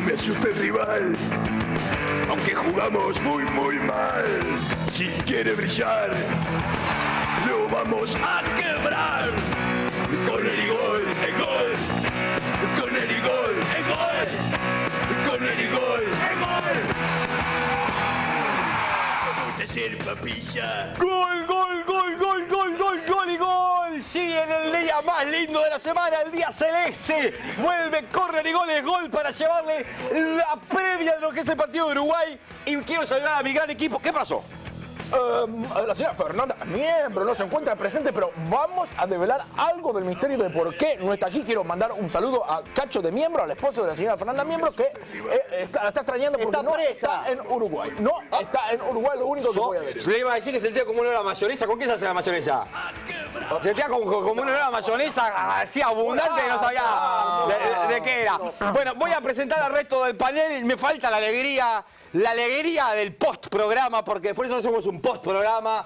me asusta el rival, aunque jugamos muy mal. Si quiere brillar, lo vamos a quebrar. Con el gol, el gol. Con el gol, el gol. Con el gol, el gol. Vamos a hacer papilla. Gol, gol, gol, gol, gol, gol, gol y gol. Sí, en el día más lindo de la semana, el día celeste. Vuelve, corre y gol, es gol para llevarle la previa de lo que es el partido de Uruguay. Y quiero saludar a mi gran equipo. ¿Qué pasó? La señora Fernanda Miembro no se encuentra presente, pero vamos a develar algo del misterio de por qué no está aquí. Quiero mandar un saludo a Cacho de Miembro, al esposo de la señora Fernanda Miembro, que la está extrañando porque no está en Uruguay. No está en Uruguay, lo único que voy a decir. Le iba a decir que sentía como una hora mayonesa. ¿Con qué se hace la mayonesa? Sentía como una hora mayonesa así abundante que no sabía de qué era. Bueno, voy a presentar al resto del panel. Me falta la alegría del post-programa, porque por eso somos un post-programa.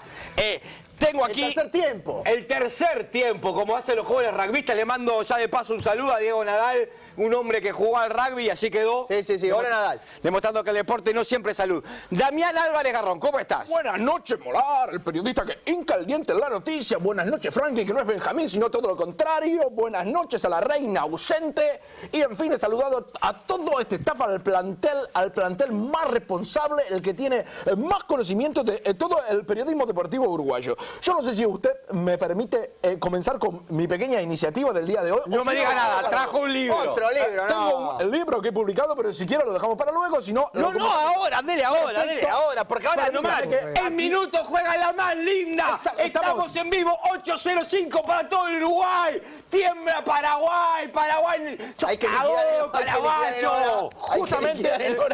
Tengo aquí el tercer tiempo, como hacen los jóvenes rugbyistas. Le mando ya de paso un saludo a Diego Nadal, un hombre que jugó al rugby y así quedó. Sí, hola Nadal. Demostrando que el deporte no siempre es salud. Damián Álvarez Garrón, ¿cómo estás? Buenas noches, Molar, el periodista que hinca el diente en la noticia. Buenas noches, Franklin, que no es Benjamín, sino todo lo contrario. Buenas noches a la reina ausente. Y en fin, he saludado a todo este staff, al plantel más responsable, el que tiene más conocimiento de todo el periodismo deportivo uruguayo. Yo no sé si usted me permite comenzar con mi pequeña iniciativa del día de hoy. No me diga nada, trajo un libro. Otro libro, Tengo un libro que he publicado, pero si quiere lo dejamos para luego, si no... No, ahora, dele ahora, porque ahora nomás, en minutos juega la más linda. Estamos en vivo, 8:05 para todo el Uruguay. Tiembla Paraguay. Hay que paraguayo. Justamente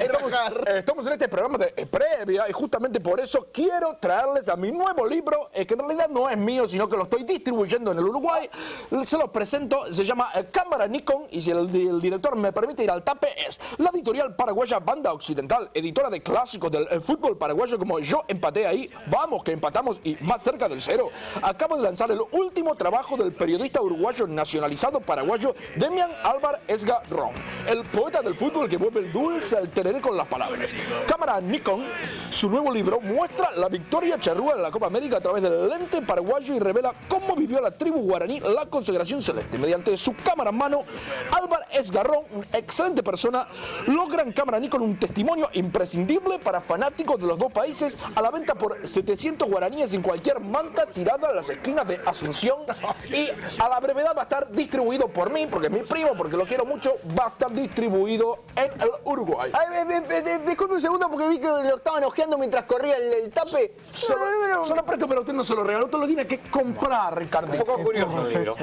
estamos en este programa de previa y justamente por eso quiero traerles a mi nuevo libro, que en realidad no es mío, sino que lo estoy distribuyendo en el Uruguay. Se los presento, se llama Cámara Nikon, y si el director me permite ir al tape, es la editorial paraguaya Banda Occidental, editora de clásicos del fútbol paraguayo como Yo empaté ahí, vamos que empatamos y más cerca del cero. Acabo de lanzar el último trabajo del periodista uruguayo nacionalizado paraguayo Demian Álvarez Garrón, el poeta del fútbol que vuelve el dulce al tereré con las palabras. Cámara Nikon, su nuevo libro, muestra la victoria charrúa en la Copa América a través del lente paraguayo y revela cómo vivió la tribu guaraní la consagración celeste. Mediante su cámara en mano, Álvarez Garrón, una excelente persona, logra en Cámara Nikon un testimonio imprescindible para fanáticos de los dos países, a la venta por 700 guaraníes en cualquier manta tirada a las esquinas de Asunción, y a la brevedad va a estar distribuido por mí, porque es mi primo, porque lo quiero mucho, va a estar distribuido en el Uruguay. Disculpe un segundo porque vi que lo estaban ojeando mientras corría el tape. Se lo presto, pero usted no se lo regaló, usted lo tiene que comprar, Ricardo. Un poco curioso el libro.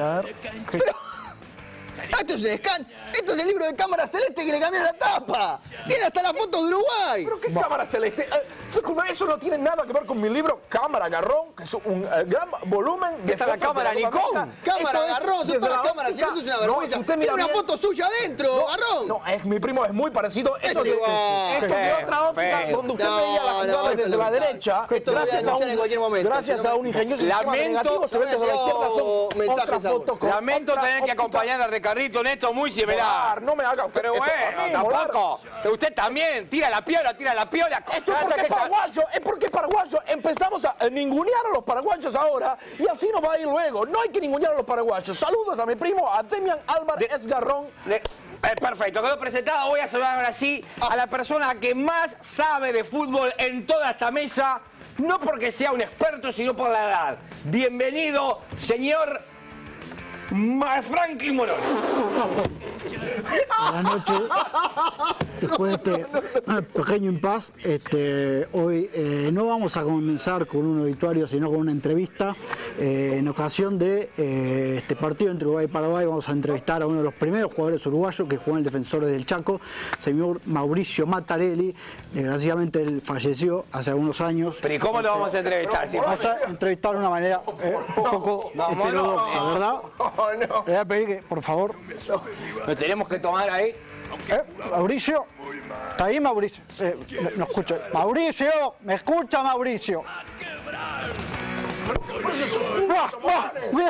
Esto es un scan. Esto es el libro de Cámara Celeste que le cambiaron la tapa. Tiene hasta la foto de Uruguay. ¿Pero qué Cámara Celeste? Disculpe, eso no tiene nada que ver con mi libro Cámara Garrón, que es un gran volumen de está la Cámara Nikon. Cámara Garrón, son todas las cámaras. Si eso es una vergüenza. Tiene una foto suya adentro, Garrón. No, es mi primo, es muy parecido. Esto es igual. Esto es de otra óptica, donde usted veía la jugada desde la derecha. Esto lo voy a anunciar en cualquier momento. Gracias a un ingenioso sistema negativo, se ve desde la izquierda, son otras fotos. Lamento tener que acompañar a Ricardito en esto muy similar. No me haga. Pero bueno, tampoco. Usted también tira la piola. Esto es porque es paraguayo, es porque es paraguayo. Empezamos a ningunear a los paraguayos ahora y así nos va a ir luego. No hay que ningunear a los paraguayos. Saludos a mi primo, a Demian Álvarez Garrón. Perfecto, quedó presentado. Voy a saludar ahora sí a la persona que más sabe de fútbol en toda esta mesa. No porque sea un experto, sino por la edad. Bienvenido, señor Franklin Morón. Buenas noches. Después de este pequeño impas, hoy no vamos a comenzar con un obituario, sino con una entrevista. En ocasión de este partido entre Uruguay y Paraguay, vamos a entrevistar a uno de los primeros jugadores uruguayos que jugó en el Defensores del Chaco, señor Mauricio Mattarelli. Desgraciadamente él falleció hace algunos años. Pero ¿y cómo lo vamos a entrevistar? Vamos a entrevistar de una manera un poco heterodoxa, ¿verdad? Le voy a pedir que, por favor... Lo tenemos que tomar ahí. Mauricio, ¿está ahí Mauricio? No escucho. Mauricio, ¿me escucha Mauricio?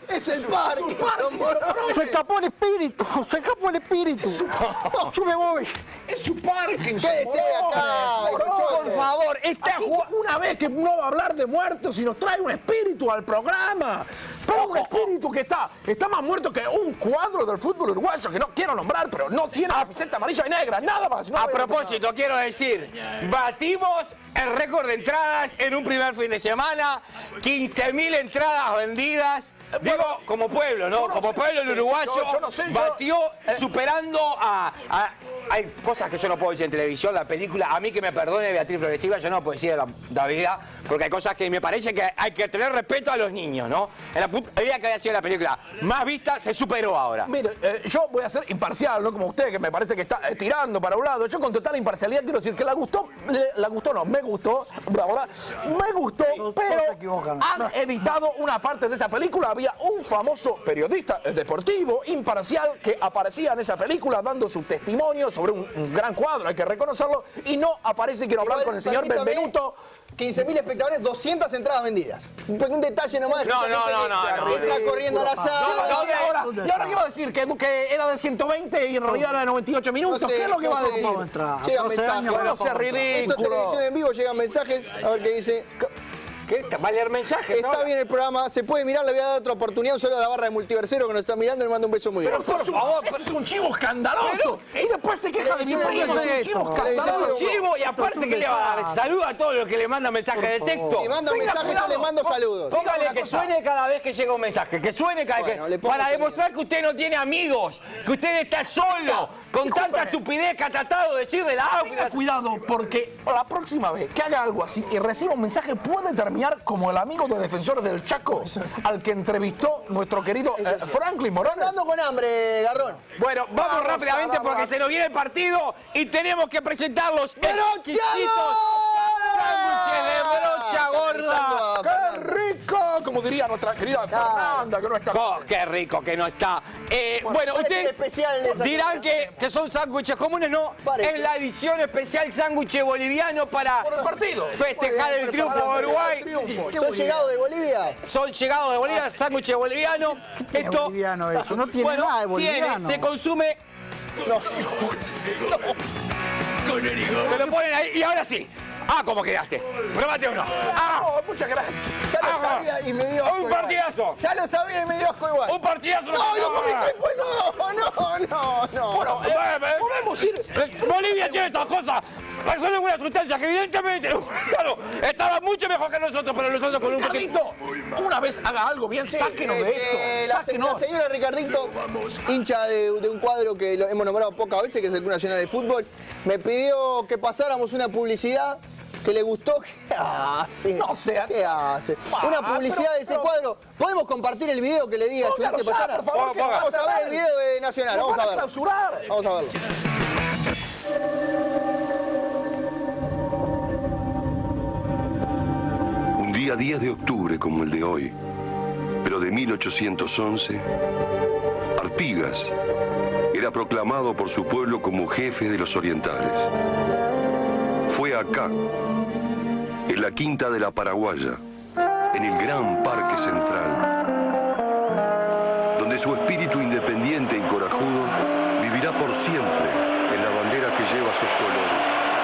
Es el Parkinson, Se escapó el espíritu, se escapó el espíritu. Yo me voy. Es su Parkinson. Quédese acá. Por favor, está jugando. Una vez que no va a hablar de muertos y nos trae un espíritu al programa. Pero un espíritu que está más muerto que un cuadro del fútbol uruguayo que no quiero nombrar, pero no tiene camiseta amarilla y negra, nada más. A propósito, quiero decir, batimos el récord de entradas en un primer fin de semana, 15.000 entradas vendidas. Digo, como pueblo, ¿no? Como pueblo, el uruguayo batió superando hay cosas que yo no puedo decir en televisión, la película, a mí que me perdone Beatriz Floresiva, yo no puedo decir la vida, porque hay cosas que me parece que hay que tener respeto a los niños, ¿no? En la puta vida que había sido la película más vista, se superó ahora. Mire, yo voy a ser imparcial, no como usted, que me parece que está tirando para un lado. Yo con total imparcialidad quiero decir que me gustó, pero han editado una parte de esa película. Había un famoso periodista deportivo, imparcial, que aparecía en esa película dando su testimonio sobre un gran cuadro, hay que reconocerlo, y no aparece. Quiero hablar con el señor Benvenuto. 15.000 espectadores, 200 entradas vendidas. Un detalle nomás. No. Entra corriendo a la sala. ¿Y ahora qué iba a decir? ¿Que era de 120 y en realidad era de 98 minutos? ¿Qué es lo que va a decir? Llegan mensajes. No sea ridículo. Esto es televisión en vivo, llegan mensajes. A ver qué dice. ¿Qué? ¿Va a leer mensajes? Está bien el programa, se puede mirar, le voy a dar otra oportunidad. Un saludo a la barra de Multiversero que nos está mirando y le mando un beso muy grande. Pero por favor, es un chivo escandaloso. Y después se queja de mi primo, es un chivo escandaloso. Chivo, y aparte que le va a dar saludo a todos los que le mandan mensajes de texto. Si mandan mensajes, yo les mando saludos. Póngale que suene cada vez que llega un mensaje, que suene cada vez que... Para demostrar que usted no tiene amigos, que usted está solo, con tanta estupidez que ha tratado de decir de la agua. Tenga cuidado, porque la próxima vez que haga algo así y reciba un mensaje puede terminar como el amigo de Defensores del Chaco al que entrevistó nuestro querido Franklin Morones. Ando con hambre, Garrón. Bueno, vamos rápidamente porque se nos viene el partido y tenemos que presentar los exquisitos sándwiches de brocha gorda. ¡Qué rico! Como diría nuestra querida Fernanda, que no está. ¡Qué rico que no está! Bueno, ustedes dirán que son sándwiches comunes, no. Es la edición especial sándwich boliviano para festejar el triunfo de Uruguay. ¿Son llegados de Bolivia? Son llegados de Bolivia, sándwich boliviano. Esto, boliviano eso, no tiene bueno, nada de boliviano. se consume. Se lo ponen ahí y ahora sí. ¿Cómo quedaste? Pruébate uno. Muchas gracias. Ya lo sabía y me dio asco. Un partidazo. Ya lo sabía y me dio asco igual. Un partidazo. No, lo comiste después. No. Bueno, podemos ir. Bolivia tiene estas cosas. Son algunas sustancias que evidentemente, claro, estaban mucho mejor que nosotros, pero nosotros con un poquito. Ricardito, una vez haga algo bien, sáquenos de esto. La Sáquenos. señora Ricardito, hincha de un cuadro que lo hemos nombrado pocas veces, que es el Club Nacional de Fútbol, me pidió que pasáramos una publicidad que le gustó. ¿Qué hace? No sea. ¿Qué hace? Una publicidad de ese cuadro. ¿Podemos compartir el video que le diga a Chubut que pasara? Por favor, Vamos a ver el video de Nacional. Vamos a verlo. Vamos a verlo. Un día 10 de octubre como el de hoy, pero de 1811, Artigas era proclamado por su pueblo como jefe de los orientales. Fue acá, en la Quinta de la Paraguaya, en el gran Parque Central, donde su espíritu independiente y corajudo vivirá por siempre en la bandera que lleva sus colores.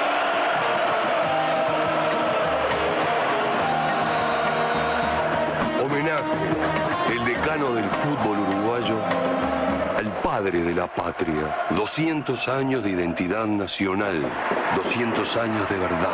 Homenaje, el decano del fútbol uruguayo, al padre de la patria. 200 años de identidad nacional, 200 años de verdad.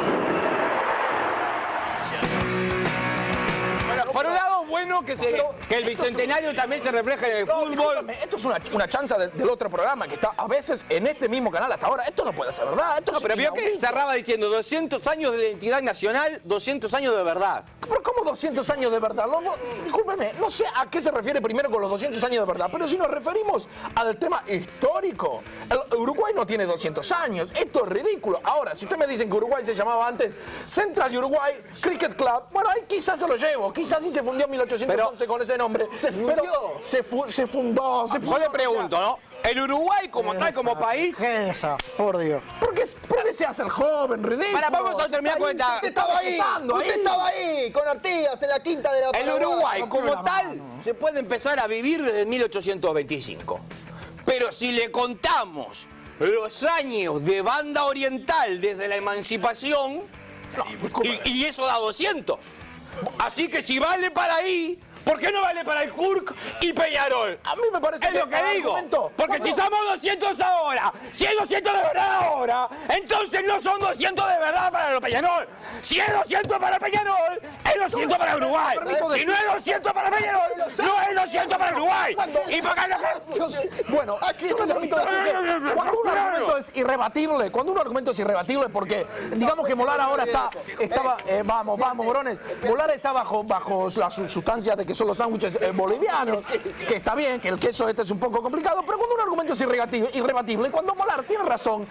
Por un lado, bueno que el bicentenario también se refleja en el fútbol. Esto es una chanza del otro programa que está a veces en este mismo canal hasta ahora. Esto no puede ser verdad. Esto Pero vio que cerraba diciendo 200 años de identidad nacional, 200 años de verdad. ¿Pero cómo 200 años de verdad? Discúlpeme, no sé a qué se refiere primero con los 200 años de verdad, pero si nos referimos al tema histórico, el Uruguay no tiene 200 años. Esto es ridículo. Ahora, si usted me dice que Uruguay se llamaba antes Central Uruguay Cricket Club, bueno, ahí quizás se lo llevo. Quizás sí se fundió en 1800. 1911 con ese nombre. Se fundió. Pero se fundó. Yo le pregunto, ¿no? El Uruguay como tal, como país... Esa, por Dios. ¿Por qué se hace el joven, ridículo? Vamos a terminar con esta... Usted estaba ahí, usted estaba ahí, con Artigas, en la quinta de la El Paraguay. Uruguay como tal se puede empezar a vivir desde 1825. Pero si le contamos los años de banda oriental desde la emancipación, y eso da 200. Así que si vale para ahí, ¿por qué no vale para el Kurk y Peñarol? A mí me parece Es lo que digo. Porque si somos 200 ahora, si es 200 de verdad ahora, entonces no son 200 de verdad para los Peñarol. Si es 200 para Peñarol, es 200 para Uruguay. Si no es 200 para Peñarol, no es 200 para Uruguay. Y para acá Bueno, yo me permito decir que cuando un argumento es irrebatible, porque digamos que Molar ahora estaba, vamos, Morones, Molar está bajo la sustancia de que son los sándwiches bolivianos, que está bien, que el queso este es un poco complicado, pero cuando un argumento es irrebatible, cuando Molar tiene razón,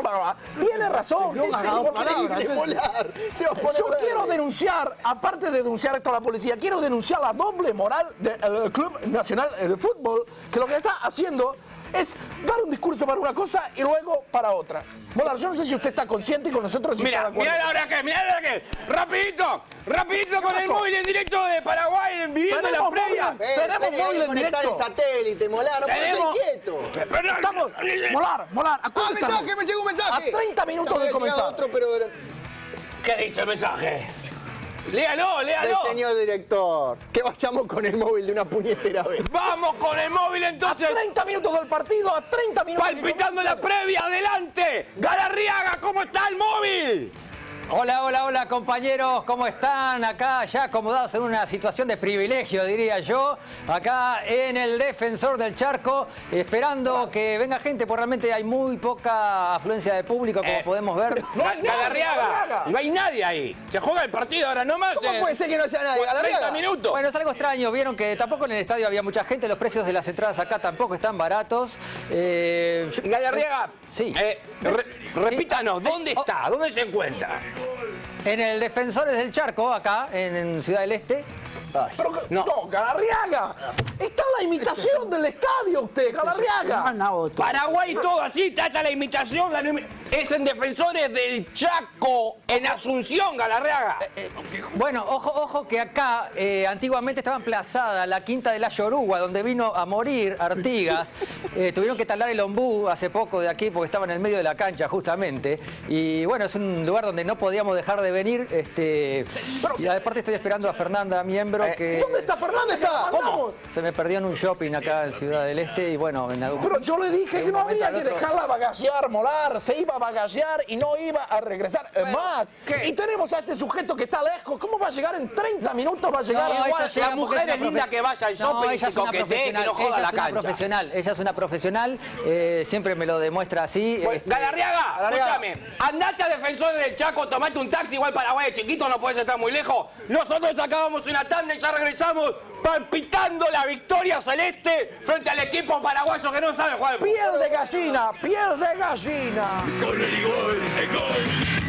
yo quiero denunciar, aparte de denunciar esto a la policía, quiero denunciar la doble moral del Club Nacional de Fútbol, que lo que está haciendo es dar un discurso para una cosa y luego para otra. Molar, yo no sé si usted está consciente y con nosotros si está de acuerdo. mira ahora que, rapidito con el móvil en directo de Paraguay, viviendo la previa. Tenemos móvil en directo. El satélite, Molar, no puede ser quieto. Estamos, Molar, mensaje, me llegó un mensaje. A 30 minutos de comenzar. Otro, pero ¿Qué dice el mensaje? Léalo. del señor director. Que vayamos con el móvil de una puñetera vez. Vamos con el móvil entonces. A 30 minutos del partido, a 30 minutos. Palpitando la previa, adelante. Galarriaga, ¿cómo está el móvil? Hola compañeros, ¿cómo están? Acá ya acomodados en una situación de privilegio, diría yo, acá en el Defensor del Charco, esperando que venga gente, porque realmente hay muy poca afluencia de público, como podemos ver. Galarriaga, no hay nadie ahí. Se juega el partido ahora nomás. ¿Cómo puede ser que no haya nadie? 30 minutos. Bueno, es algo extraño, vieron que tampoco en el estadio había mucha gente, los precios de las entradas acá tampoco están baratos. Galarriaga, sí. Repítanos, ¿dónde está? ¿Dónde se encuentra? En el Defensores del Charco, acá en Ciudad del Este. Pero, no, Galarriaga. Está la imitación del estadio usted, Galarriaga. Paraguay todo así, trata la imitación. Es en Defensores del Chaco, en Asunción, Galarriaga. Bueno, ojo que acá antiguamente estaba emplazada la quinta de la Yoruga, donde vino a morir Artigas. Tuvieron que talar el ombú hace poco de aquí porque estaba en el medio de la cancha justamente. Y bueno, es un lugar donde no podíamos dejar de venir. Y aparte estoy esperando a Fernanda, miembro, que... ¿Dónde está Fernanda? ¿Cómo? Se me perdió en un shopping acá en Ciudad del Este y bueno, en algún... Pero yo le dije que no había que dejarla bagasear, Molar. Se iba a bagasear y no iba a regresar más. Y tenemos a este sujeto que está lejos. ¿Cómo va a llegar en 30 minutos? Va a llegar igual. La mujer es linda que vaya al shopping y se coquetee, que no joda la cancha. Ella es una profesional, siempre me lo demuestra así. Galarriaga, escúchame, andate a Defensores del Chaco, tomate un taxi, igual Paraguay es chiquito, no puedes estar muy lejos. Nosotros acabamos una tanda y ya regresamos palpitando la victoria celeste frente al equipo paraguayo que no sabe jugar. Piel de gallina, piel de gallina. Con el gol.